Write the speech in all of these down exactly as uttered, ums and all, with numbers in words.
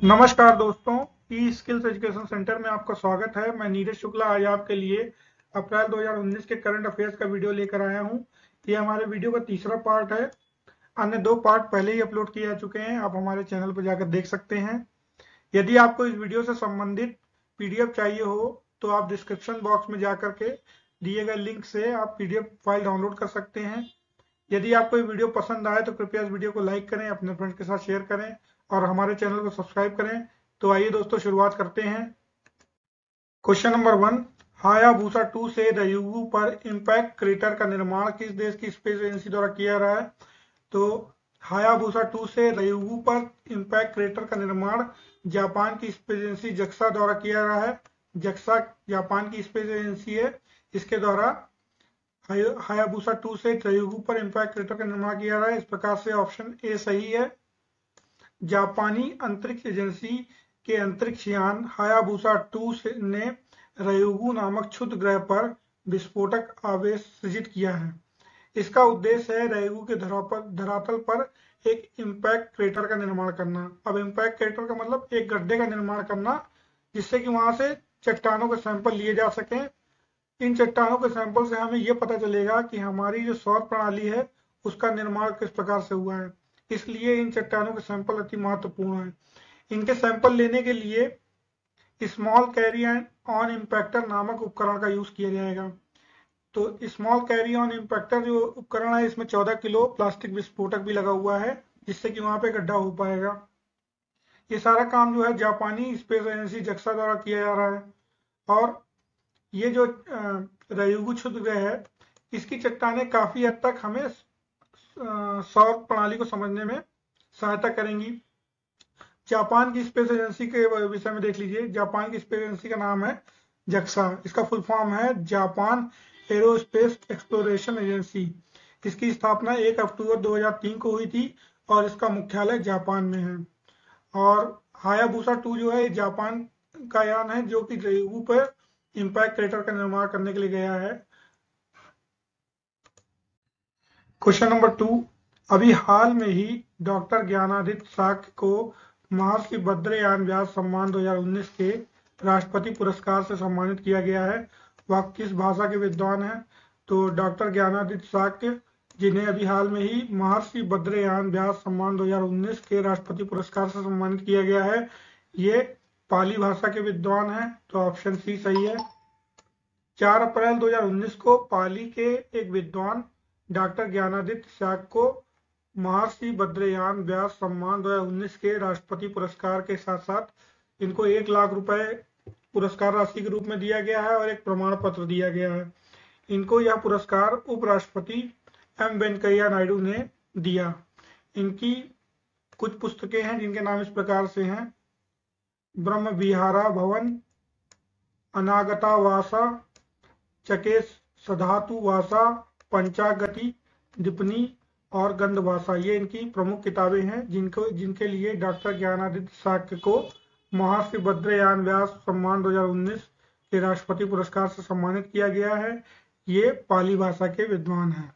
नमस्कार दोस्तों, ई skills education centre में आपका स्वागत है। मैं नीरज शुक्ला आज आपके लिए अप्रैल दो हज़ार उन्नीस के करंट अफेयर्स का वीडियो लेकर आया हूं। ये हमारे वीडियो का तीसरा पार्ट है। अन्य दो पार्ट पहले ही अपलोड किए जा चुके हैं, आप हमारे चैनल पर जाकर देख सकते हैं। यदि आपको इस वीडियो से संबंधित पीडीएफ चाहिए हो तो आप डिस्क्रिप्शन बॉक्स में जाकर के दिए गए लिंक से आप पीडीएफ फाइल डाउनलोड कर सकते हैं। यदि आपको ये वीडियो पसंद आए तो कृपया इस वीडियो को लाइक करें, अपने फ्रेंड्स के साथ शेयर करें और हमारे चैनल को सब्सक्राइब करें। तो आइए दोस्तों, शुरुआत करते हैं। Question number one, Hayabusa two से रयुगु पर इम्पैक्ट क्रेटर का निर्माण किस देश की स्पेस एजेंसी द्वारा किया जा रहा है? तो हायाबुसा टू से रयुगु पर इम्पैक्ट क्रेटर का निर्माण जापान की स्पेस एजेंसी जक्सा द्वारा किया जा रहा है। जक्सा जापान की स्पेस एजेंसी है, इसके द्वारा हायाबुसा टू से रयुगु पर इम्पैक्ट क्रेटर का निर्माण किया जा रहा है। इस प्रकार से ऑप्शन ए सही है। जापानी अंतरिक्ष एजेंसी के अंतरिक्ष यान हायाबुसा टू ने रयुगु नामक क्षुद्र ग्रह पर विस्फोटक आवेश सृजित किया है। इसका उद्देश्य है रयुगु के धरातल पर एक इम्पैक्ट क्रेटर का निर्माण करना। अब इम्पैक्ट क्रेटर का मतलब एक गड्ढे का निर्माण करना, जिससे कि वहां से चट्टानों के सैंपल लिए जा सकें। इन चट्टानों के सैंपल से हमें यह पता चलेगा कि हमारी जो सौर प्रणाली है उसका निर्माण किस प्रकार से हुआ है। इसलिए इन चट्टानों के सैंपल अति महत्वपूर्ण हैं। इनके सैंपल लेने के लिए स्मॉल कैरी ऑन इम्पैक्टर नामक उपकरण का यूज किया जाएगा। तो स्मॉल कैरी ऑन इम्पैक्टर जो उपकरण है, इसमें चौदह किलो प्लास्टिक विस्फोटक भी लगा हुआ है, जिससे कि वहां पे गड्ढा हो पाएगा। ये सारा काम जो है जापानी स्पेस एजेंसी जक्सा द्वारा किया जा रहा है। और ये जो रयुगु क्षुद्र ग्रह है, इसकी चट्टानें काफी हद तक हमें सौर प्रणाली को समझने में सहायता करेंगी। जापान की स्पेस एजेंसी के विषय में देख लीजिए। जापान की स्पेस एजेंसी का नाम है जक्सा। इसका फुल फॉर्म है जापान एरोस्पेस एक्सप्लोरेशन एजेंसी। इसकी स्थापना एक अक्टूबर दो हज़ार तीन को हुई थी और इसका मुख्यालय जापान में है। और हायाबुसा टू जो है जापान का यान है, जो कि रयुगु पर इम्पैक्ट क्रेटर का निर्माण करने के लिए गया है। क्वेश्चन नंबर टू, अभी हाल में ही डॉक्टर ज्ञानादित्य शाक्य को महर्षि बद्रयान व्यास सम्मान दो हज़ार उन्नीस के राष्ट्रपति पुरस्कार से सम्मानित किया गया है। वह किस भाषा के विद्वान हैं? तो डॉक्टर ज्ञानादित्य शाक्य, जिन्हें अभी हाल में ही महर्षि बद्रयान व्यास सम्मान दो हज़ार उन्नीस के राष्ट्रपति पुरस्कार से सम्मानित किया गया है, ये पाली भाषा के विद्वान हैं। तो ऑप्शन सी सही है। चार अप्रैल दो हज़ार उन्नीस को पाली के एक विद्वान डॉक्टर ज्ञानादित्य शाक्य को महर्षि बद्रयान व्यास सम्मान दो हज़ार उन्नीस के राष्ट्रपति पुरस्कार के साथ साथ इनको एक लाख रुपए पुरस्कार राशि के रूप में दिया गया है और एक प्रमाण पत्र दिया गया है। इनको यह पुरस्कार उपराष्ट्रपति एम वेंकैया नायडू ने दिया। इनकी कुछ पुस्तकें हैं जिनके नाम इस प्रकार से हैं: ब्रह्म विहारा भवन, अनागता वासा, चकेश सधातु वासा, पंचागति डिपनी और गंधवासा। ये इनकी प्रमुख किताबें हैं जिनको जिनके लिए डॉक्टर ज्ञानादित्य शाक्य को महर्षि बद्रयान व्यास सम्मान दो हज़ार उन्नीस के राष्ट्रपति पुरस्कार से सम्मानित किया गया है। ये पाली भाषा के विद्वान हैं।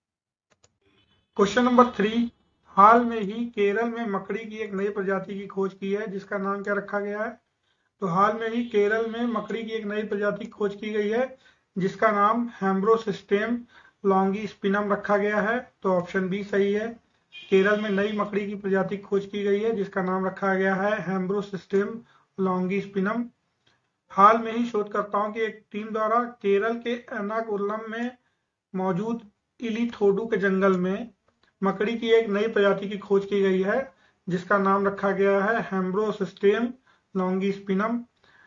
क्वेश्चन नंबर थ्री, हाल में ही केरल में मकड़ी की एक नई प्रजाति की खोज की है, जिसका नाम क्या रखा गया है? तो हाल में ही केरल में मकड़ी की एक नई प्रजाति की खोज की गई है, जिसका नाम हेम्ब्रोसिस्टेम लॉन्गिस्पिनम रखा गया है। तो ऑप्शन बी सही है। केरल में नई मकड़ी की प्रजाति की खोज की गई है, जिसका नाम रखा गया है हेम्ब्रोसिस्टेम लॉन्गिस्पिनम। हाल में ही शोधकर्ताओं की एक टीम द्वारा केरल के एर्नाकुलम में मौजूद इलिथोडु के जंगल में मकड़ी की एक नई प्रजाति की खोज की गई है, जिसका नाम रखा गया है हेम्ब्रोसिस्टेम लॉन्गिस्पिनम।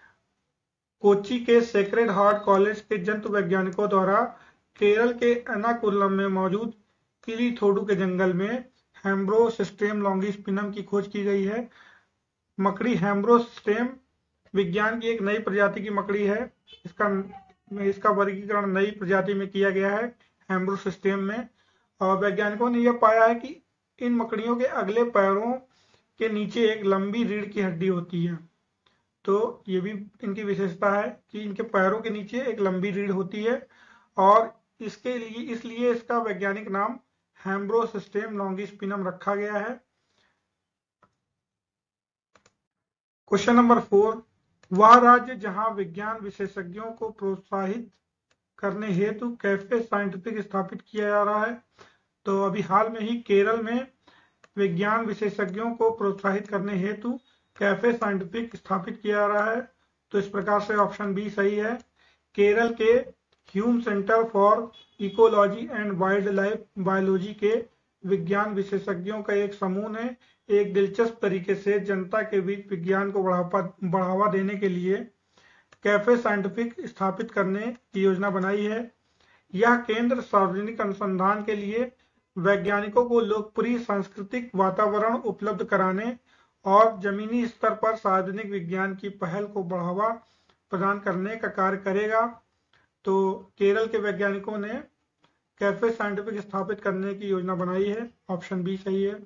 कोच्चि के सेक्रेड हार्ट कॉलेज के जंतु वैज्ञानिकों द्वारा केरल के एर्नाकुलम में मौजूद इलिथोडु के जंगल में हेम्ब्रोसिस्टेम लॉन्गिस्पिनम की खोज की गई है। मकड़ी हेम्ब्रोसिस्टेम विज्ञान की एक नई प्रजाति की मकड़ी है। इसका इसका वर्गीकरण नई प्रजाति में किया गया है हेम्ब्रोसिस्टेम में। और वैज्ञानिकों ने यह पाया है कि इन मकड़ियों के अगले पैरों के नीचे एक लंबी रीढ़ की हड्डी होती है। तो ये भी इनकी विशेषता है कि इनके पैरों के नीचे एक लंबी रीढ़ होती है और इसके लिए इसलिए इसका वैज्ञानिक नाम हेम्ब्रोसिस्टेम लॉन्गिस्पिनम रखा गया है। क्वेश्चन नंबर फोर, वह राज्य जहां विज्ञान विशेषज्ञों को प्रोत्साहित करने हेतु कैफे साइंटिफिक स्थापित किया जा रहा है। तो अभी हाल में ही केरल में विज्ञान विशेषज्ञों को प्रोत्साहित करने हेतु कैफे साइंटिफिक स्थापित किया जा रहा है। तो इस प्रकार से ऑप्शन बी सही है। केरल के Hume Centre for Ecology and Wildlife Biology के विज्ञान विशेषज्ञों का एक समूह ने एक दिलचस्प तरीके से जनता के बीच विज्ञान को बढ़ावा बढ़ावा देने के लिए कैफे साइंटिफिक स्थापित करने की योजना बनाई है। यह केंद्र सार्वजनिक अनुसंधान के लिए वैज्ञानिकों को लोकप्रिय सांस्कृतिक वातावरण उपलब्ध कराने और जमीनी स्तर पर सार्वजनिक विज्ञान की पहल को बढ़ावा प्रदान करने का कार्य करेगा। तो केरल के वैज्ञानिकों ने कैफे साइंटिफिक स्थापित करने की योजना बनाई है। ऑप्शन बी सही है।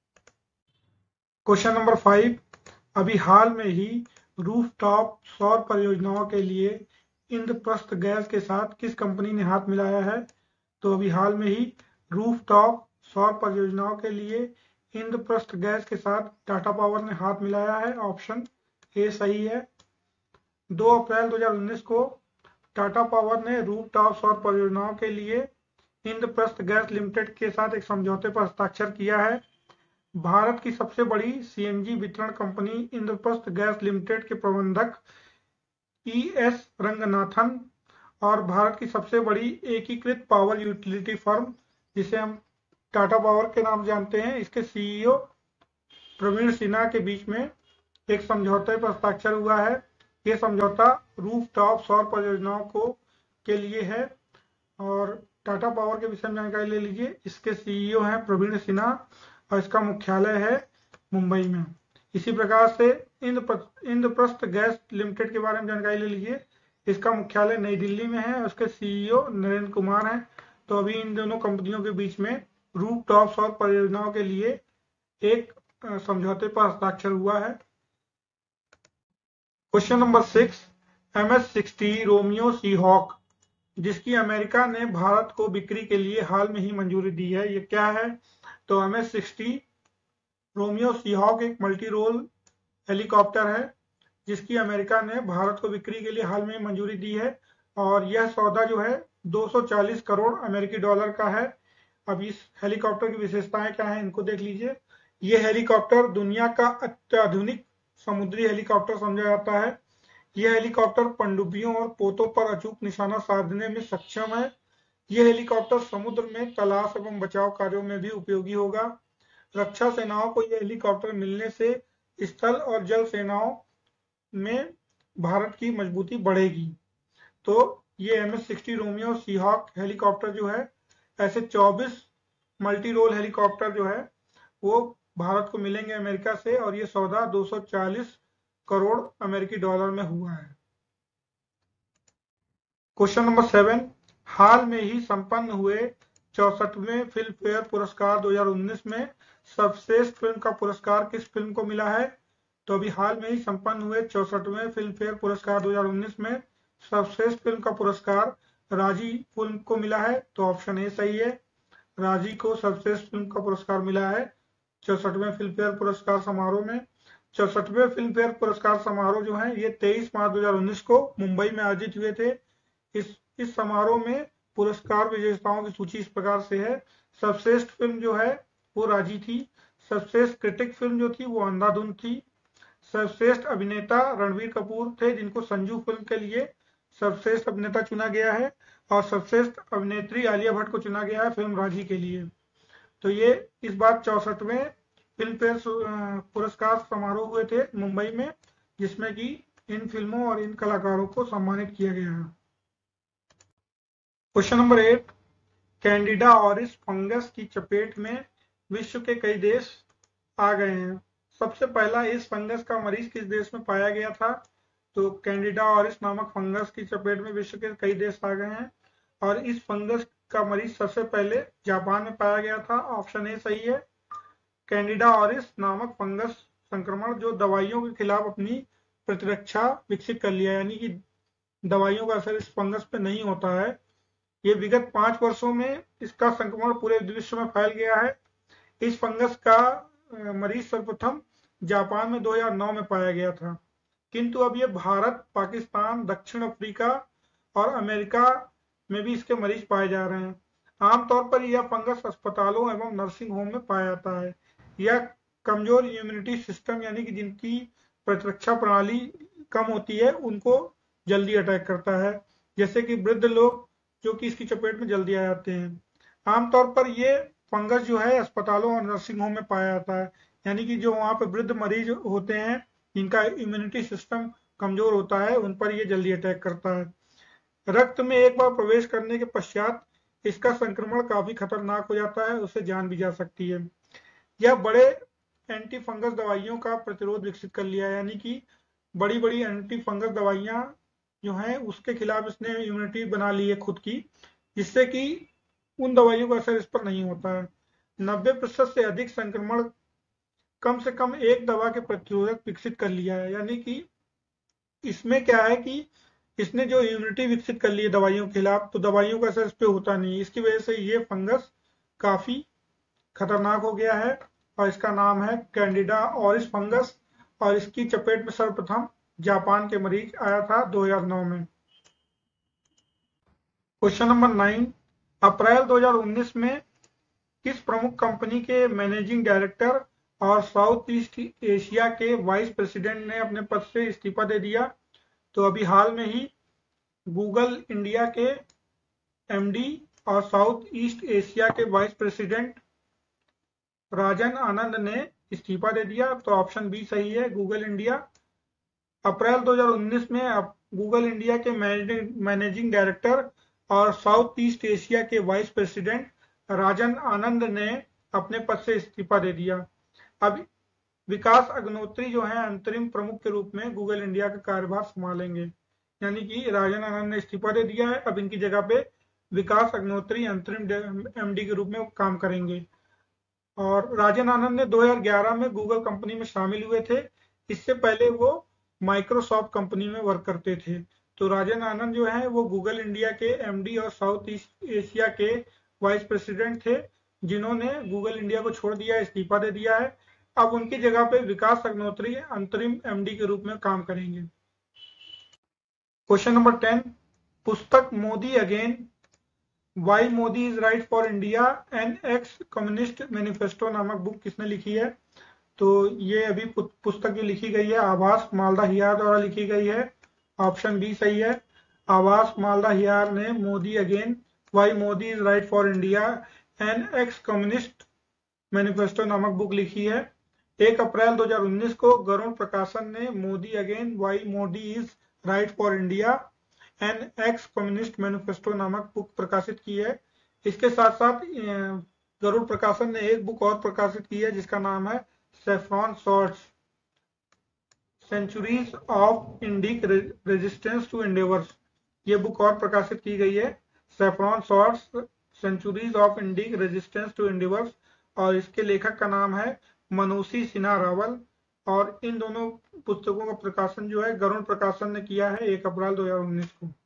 क्वेश्चन नंबर फाइव, अभी हाल में ही रूफटॉप सौर परियोजनाओं के लिए इंद्रप्रस्थ गैस के साथ किस कंपनी ने हाथ मिलाया है। तो अभी हाल में ही रूफटॉप सौर परियोजनाओं के लिए इंद्रप्रस्थ गैस के साथ टाटा पावर ने हाथ मिलाया है। ऑप्शन ए सही है। दो अप्रैल दो हज़ार उन्नीस को टाटा पावर ने रूफटॉप सौर परियोजनाओं के लिए इंद्रप्रस्थ गैस लिमिटेड के साथ एक समझौते पर हस्ताक्षर किया है। भारत की सबसे बड़ी सीएनजी वितरण कंपनी इंद्रप्रस्थ गैस लिमिटेड के प्रबंधक ई एस रंगनाथन और भारत की सबसे बड़ी एकीकृत पावर यूटिलिटी फर्म, जिसे हम टाटा पावर के नाम जानते हैं, इसके सीईओ प्रवीण सिन्हा के बीच में एक समझौते पर हस्ताक्षर हुआ है। ये समझौता रूफटॉप सौर परियोजनाओं को के लिए है। और टाटा पावर के विषय में जानकारी ले लीजिए। इसके सीईओ हैं प्रवीण सिन्हा और इसका मुख्यालय है मुंबई में। इसी प्रकार से इंद्रप्रस्थ गैस लिमिटेड के बारे में जानकारी ले लीजिए। इसका मुख्यालय नई दिल्ली में है और उसके सीईओ नरेंद्र कुमार हैं। तो अभी इन दोनों कंपनियों के बीच में रूफटॉप सौर परियोजनाओं के लिए एक समझौते पर हस्ताक्षर हुआ है। Question number six, M S sixty Romeo Seahawk जिसकी अमेरिका ने भारत को बिक्री के लिए हाल में ही मंजूरी दी है, ये क्या है। तो M S sixty Romeo Seahawk एक मल्टी रोल हेलीकॉप्टर है जिसकी अमेरिका ने भारत को बिक्री के लिए हाल में मंजूरी दी है और यह सौदा जो है दो सौ चालीस करोड़ अमेरिकी डॉलर का है। अब इस हेलीकॉप्टर की विशेषताएं क्या हैं इनको देख लीजिए। यह हेलीकॉप्टर दुनिया का अत्याधुनिक समुद्री हेलीकॉप्टर समझा जाता है। यह हेलीकॉप्टर पनडुब्बियों और पोतों पर अचूक निशाना साधने में सक्षम है। यह हेलीकॉप्टर समुद्र में तलाश एवं बचाव कार्यों में भी उपयोगी होगा। रक्षा सेनाओं को यह हेलीकॉप्टर मिलने से स्थल और जल सेनाओं में भारत की मजबूती बढ़ेगी। तो ये M S sixty Romeo Seahawk helicopter जो है ऐसे चौबीस मल्टी रोल हेलीकॉप्टर जो है वो भारत को मिलेंगे अमेरिका से और ये सौदा दो सौ चालीस करोड़ अमेरिकी डॉलर में हुआ है। क्वेश्चन नंबर सेवन, हाल में ही संपन्न हुए चौसठवें फिल्म फेयर पुरस्कार दो हज़ार उन्नीस में सर्वश्रेष्ठ फिल्म का पुरस्कार किस फिल्म को मिला है। तो अभी हाल में ही संपन्न हुए चौसठवें फिल्म फेयर पुरस्कार दो हज़ार उन्नीस में सर्वश्रेष्ठ फिल्म का पुरस्कार राजी फिल्म को मिला है। तो ऑप्शन ए सही है। राजी को सर्वश्रेष्ठ फिल्म का पुरस्कार मिला है चौसठवें फिल्म फेयर पुरस्कार समारोह में। चौसठवें फिल्म फेयर पुरस्कार समारोह जो है ये तेईस मार्च दो हज़ार उन्नीस को मुंबई में आयोजित हुए थे। इस इस समारोह में पुरस्कार विजेताओं की सूची इस प्रकार से है। सर्वश्रेष्ठ फिल्म जो है वो राजी थी। सर्वश्रेष्ठ क्रिटिक फिल्म जो थी वो अंधाधुन थी। सर्वश्रेष्ठ अभिनेता रणबीर कपूर थे जिनको संजू फिल्म के लिए सर्वश्रेष्ठ अभिनेता चुना गया है और सर्वश्रेष्ठ अभिनेत्री आलिया भट्ट को चुना गया है फिल्म राजी के लिए। तो ये इस बार चौसठवें फिल्म फेयर पुरस्कार समारोह हुए थे मुंबई में जिसमें कि इन फिल्मों और इन कलाकारों को सम्मानित किया गया है। Question number eight, Candida auris fungus की चपेट में विश्व के कई देश आ गए हैं। सबसे पहला इस फंगस का मरीज किस देश में पाया गया था। तो कैंडिडा ऑरिस नामक फंगस की चपेट में विश्व के कई देश आ गए हैं और इस फंगस का मरीज सबसे पहले जापान में पाया गया था। ऑप्शन ए सही है। कैंडिडा ऑरिस नामक फंगस संक्रमण जो दवाइयों के खिलाफ अपनी प्रतिरक्षा विकसित कर लिया, यानी कि दवाइयों का असर इस फंगस पे नहीं होता है। ये विगत पांच वर्षों में इसका संक्रमण पूरे विश्व में फैल गया है। इस फंगस का मरीज सर्वप्रथम जापान में दो हज़ार नौ में पाया गया था, किंतु अब ये भारत, पाकिस्तान, दक्षिण अफ्रीका और अमेरिका में भी इसके मरीज पाए जा रहे हैं। आमतौर पर यह फंगस अस्पतालों एवं नर्सिंग होम में पाया जाता है। यह कमजोर इम्यूनिटी सिस्टम यानी कि जिनकी प्रतिरक्षा प्रणाली कम होती है उनको जल्दी अटैक करता है, जैसे कि वृद्ध लोग जो कि इसकी चपेट में जल्दी आ जाते हैं। आमतौर पर ये फंगस जो है अस्पतालों और नर्सिंग होम में पाया जाता है, यानी कि जो वहाँ पे वृद्ध मरीज होते हैं जिनका इम्यूनिटी सिस्टम कमजोर होता है उन पर ये जल्दी अटैक करता है। रक्त में एक बार प्रवेश करने के पश्चात इसका संक्रमण काफी खतरनाक हो जाता है, उससे जान भी जा सकती है। यह बड़े एंटी फंगस दवाइयों का प्रतिरोध विकसित कर लिया है, यानी कि बड़ी बड़ी एंटी फंगस दवाइयां जो हैं उसके खिलाफ इसने इम्यूनिटी बना ली है खुद की, जिससे कि उन दवाइयों का असर इस पर नहीं होता है। नब्बे प्रतिशत से अधिक संक्रमण कम से कम एक दवा के प्रतिरोधक विकसित कर लिया है, यानी कि इसमें क्या है कि इसने जो इम्यूनिटी विकसित कर ली है दवाइयों के खिलाफ, तो दवाइयों का असर इस पे होता नहीं। इसकी वजह से ये फंगस काफी खतरनाक हो गया है और इसका नाम है कैंडिडा ऑरिस फंगस, और इसकी चपेट में सर्वप्रथम जापान के मरीज आया था दो हज़ार नौ में। क्वेश्चन नंबर नाइन, अप्रैल दो हज़ार उन्नीस में किस प्रमुख कंपनी के मैनेजिंग डायरेक्टर और साउथ ईस्ट एशिया के वाइस प्रेसिडेंट ने अपने पद से इस्तीफा दे दिया? तो अभी हाल में ही गूगल इंडिया के एमडी और साउथ ईस्ट एशिया के वाइस प्रेसिडेंट राजन आनंद ने इस्तीफा दे दिया। तो ऑप्शन बी सही है, गूगल इंडिया। अप्रैल दो हज़ार उन्नीस में गूगल इंडिया के मैनेजिंग डायरेक्टर और साउथ ईस्ट एशिया के वाइस प्रेसिडेंट राजन आनंद ने अपने पद से इस्तीफा दे दिया। अब विकास अग्निहोत्री जो है अंतरिम प्रमुख के रूप में गूगल इंडिया का कार्यभार संभालेंगे, यानी कि राजन आनंद ने इस्तीफा दे दिया है। अब इनकी जगह पे विकास अग्निहोत्री अंतरिम एमडी के रूप में काम करेंगे। और राजन आनंद ने दो हज़ार ग्यारह में गूगल कंपनी में शामिल हुए थे। इससे पहले वो माइक्रोसॉफ्ट कंपनी में वर्क करते थे। तो राजन आनंद जो है वो गूगल इंडिया के एमडी और साउथ ईस्ट एशिया के वाइस प्रेसिडेंट थे, जिन्होंने गूगल इंडिया को छोड़ दिया, इस्तीफा दे दिया है। अब उनकी जगह पे विकास अग्निहोत्री अंतरिम एमडी के रूप में काम करेंगे। क्वेश्चन नंबर टेन, पुस्तक Modi again, why Modi is right for India an ex communist manifesto नामक बुक किसने लिखी है? तो ये अभी पुस्तक जो लिखी गई है आवास मालदा हियार द्वारा लिखी गई है। ऑप्शन बी सही है, आवास मालदा हियार ने Modi again, why Modi is right for India an ex communist manifesto नामक बुक लिखी है। एक अप्रैल दो हज़ार उन्नीस को गरुड़ प्रकाशन ने Modi again, why Modi is right for India an ex communist manifesto नामक बुक प्रकाशित की है। इसके साथ साथ गरुड़ प्रकाशन ने एक बुक और प्रकाशित की है जिसका नाम है saffron swords, centuries of Indic resistance to invaders. ये बुक और प्रकाशित की गई है, saffron swords, centuries of Indic resistance to invaders, और इसके लेखक का नाम है मनोसी सिन्हा रावल। और इन दोनों पुस्तकों का प्रकाशन जो है गरुड़ प्रकाशन ने किया है एक अप्रैल दो हज़ार उन्नीस को।